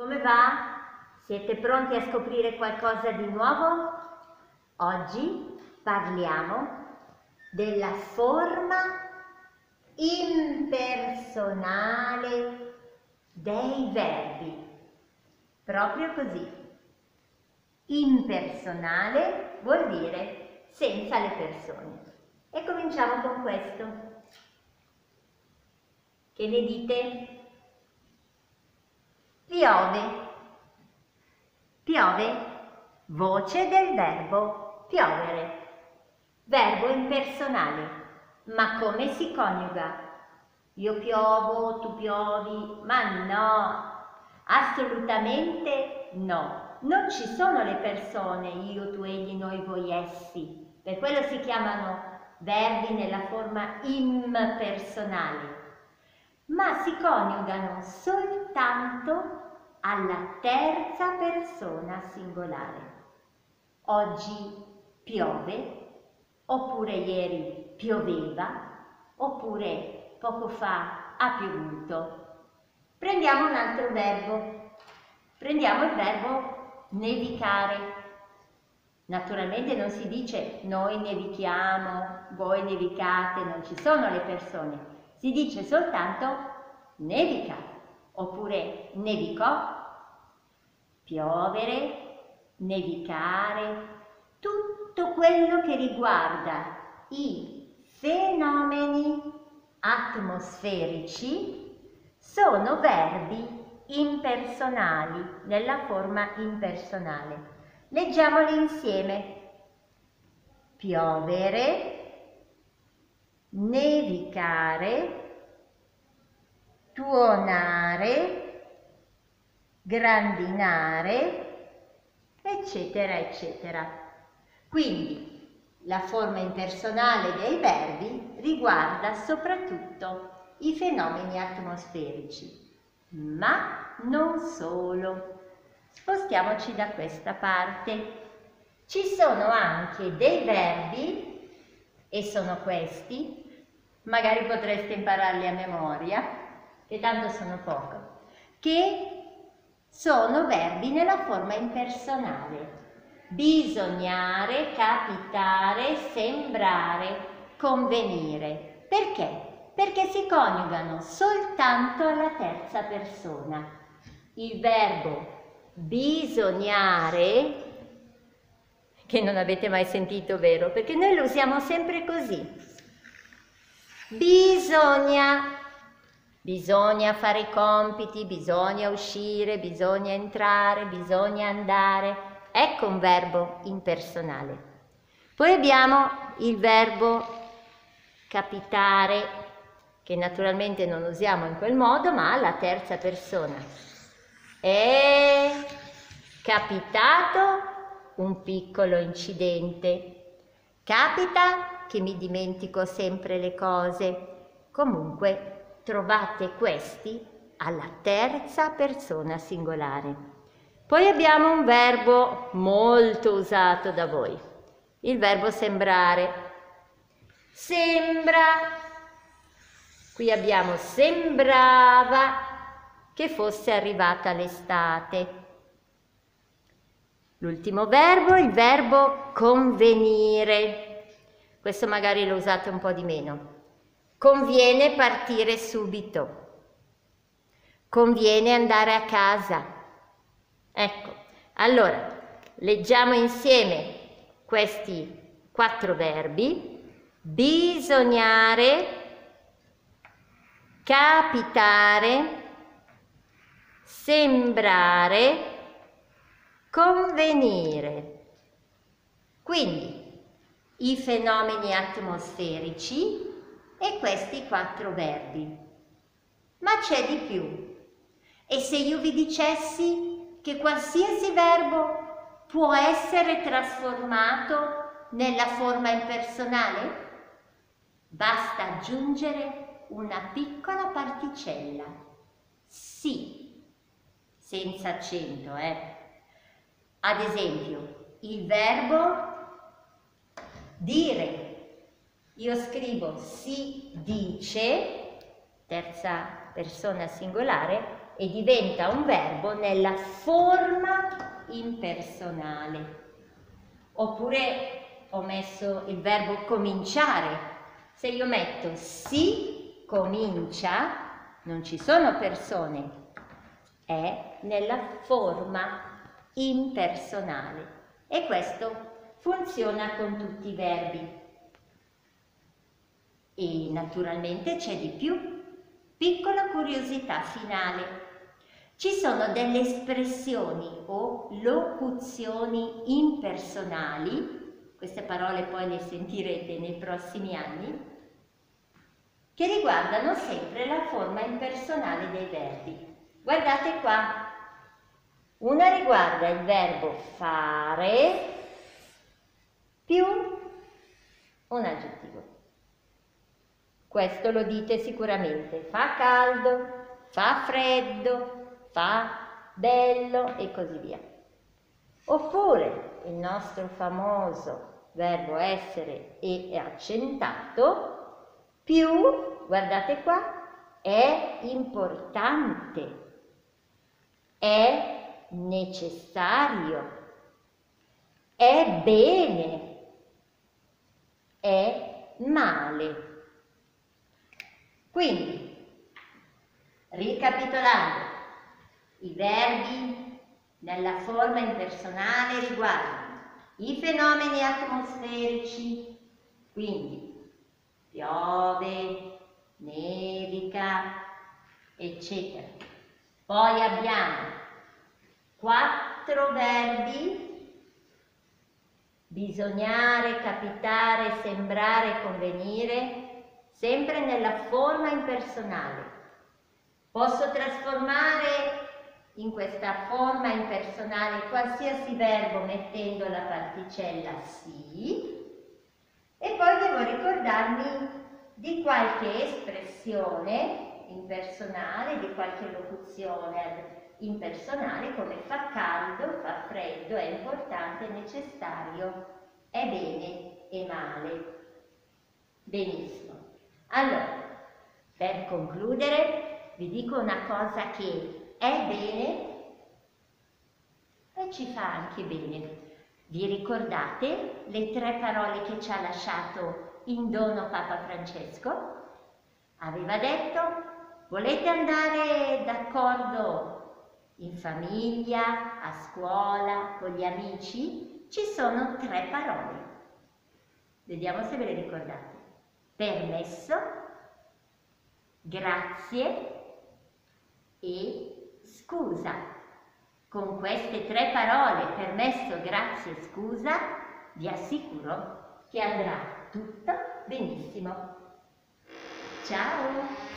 Come va? Siete pronti a scoprire qualcosa di nuovo? Oggi parliamo della forma impersonale dei verbi. Proprio così. Impersonale vuol dire senza le persone. E cominciamo con questo. Che ne dite? Piove. Piove, voce del verbo piovere. Verbo impersonale. Ma come si coniuga? Io piovo, tu piovi, ma no, assolutamente no. Non ci sono le persone, io, tu, egli, noi, voi, essi. Per quello si chiamano verbi nella forma impersonale. Ma si coniugano soltanto alla terza persona singolare. Oggi piove, oppure ieri pioveva, oppure poco fa ha piovuto. Prendiamo un altro verbo. Prendiamo il verbo nevicare. Naturalmente non si dice noi nevichiamo, voi nevicate, non ci sono le persone. Si dice soltanto nevica, oppure nevicò, piovere, nevicare, tutto quello che riguarda i fenomeni atmosferici sono verbi impersonali, nella forma impersonale. Leggiamoli insieme. Piovere, nevicare, tuonare, grandinare, eccetera, eccetera. Quindi la forma impersonale dei verbi riguarda soprattutto i fenomeni atmosferici, ma non solo. Spostiamoci da questa parte. Ci sono anche dei verbi, e sono questi, magari potreste impararli a memoria, che tanto sono poco, che sono verbi nella forma impersonale. Bisognare, capitare, sembrare, convenire. Perché? Perché si coniugano soltanto alla terza persona. Il verbo bisognare, che non avete mai sentito, vero? Perché noi lo usiamo sempre così. Bisogna fare i compiti, bisogna uscire, bisogna entrare, bisogna andare. Ecco un verbo impersonale. Poi abbiamo il verbo capitare, che naturalmente non usiamo in quel modo, ma alla terza persona. È capitato un piccolo incidente. Capita che mi dimentico sempre le cose. Comunque trovate questi alla terza persona singolare. Poi abbiamo un verbo molto usato da voi, il verbo sembrare. Sembra, qui abbiamo sembrava che fosse arrivata l'estate. L'ultimo verbo, il verbo convenire. Questo magari lo usate un po' di meno. Conviene partire subito. Conviene andare a casa. Ecco, allora, leggiamo insieme questi 4 verbi. Bisognare, capitare, sembrare, convenire. Quindi i fenomeni atmosferici e questi 4 verbi. Ma c'è di più. E se io vi dicessi che qualsiasi verbo può essere trasformato nella forma impersonale? Basta aggiungere una piccola particella. Sì, senza accento, Ad esempio, il verbo dire. Io scrivo si dice, terza persona singolare, e diventa un verbo nella forma impersonale. Oppure ho messo il verbo cominciare. Se io metto si comincia, non ci sono persone, è nella forma impersonale. E questo funziona con tutti i verbi. E naturalmente c'è di più. Piccola curiosità finale. Ci sono delle espressioni o locuzioni impersonali, queste parole poi le sentirete nei prossimi anni, che riguardano sempre la forma impersonale dei verbi. Guardate qua. Una riguarda il verbo fare più un aggettivo. Questo lo dite sicuramente. Fa caldo, fa freddo, fa bello e così via. Oppure il nostro famoso verbo essere e accentato più, guardate qua, è importante, è necessario, è bene, è male. Quindi, ricapitolando, i verbi nella forma impersonale riguardano i fenomeni atmosferici, quindi piove, nevica, eccetera. Poi abbiamo 4 verbi: bisognare, capitare, sembrare, convenire, sempre nella forma impersonale. Posso trasformare in questa forma impersonale qualsiasi verbo mettendo la particella si, e poi devo ricordarmi di qualche espressione impersonale, di qualche locuzione impersonale, come fa caldo, fa freddo, è importante, è necessario, è bene, è male. Benissimo. Allora, per concludere, vi dico una cosa che è bene e ci fa anche bene. Vi ricordate le 3 parole che ci ha lasciato in dono Papa Francesco? Aveva detto: volete andare d'accordo in famiglia, a scuola, con gli amici? Ci sono 3 parole. Vediamo se ve le ricordate. Permesso, grazie e scusa. Con queste 3 parole, permesso, grazie e scusa, vi assicuro che andrà tutto benissimo. Ciao!